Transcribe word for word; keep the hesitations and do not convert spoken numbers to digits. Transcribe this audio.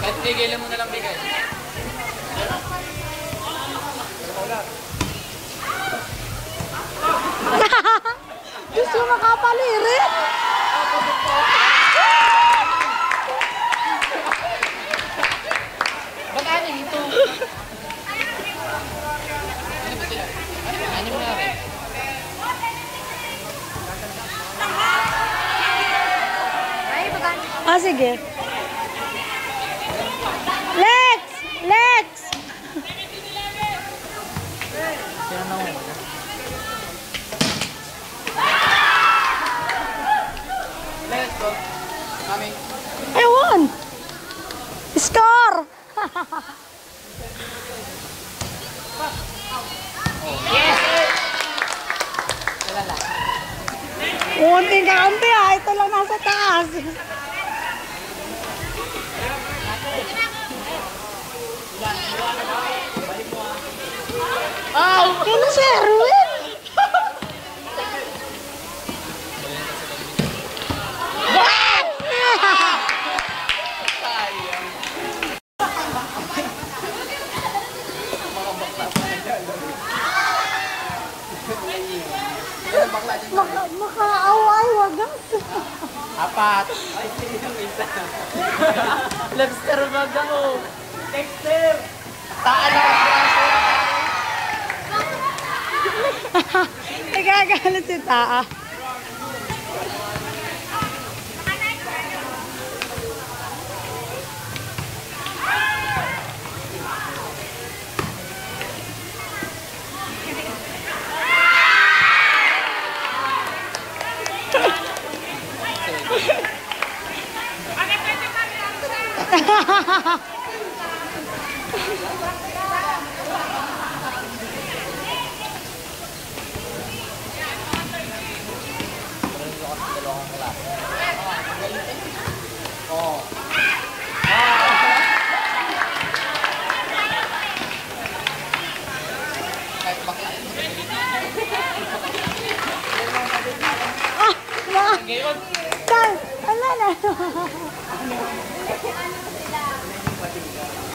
Kahit tigilan mo na lang bigay. Gusto makapaliri. Ba't anim ito? Ano ba sila? Anim na rin. Ah, sige. Lex! Lex! Sino na mo? Let's go. Kami. Ewan! Score! Yes! Wala lang. Unting kaunti ah. Ito lang nasa taas. Oh! Kino si Erwin? Maka, makaaway, wagas. Apat. Ay, yung isa. Lobster bag ako. Dexter! Taan na ang braso. Nagagalit si Taa. Oh. Kahit bakla. Ah! Ma! Ngayon. Tal! Ala na!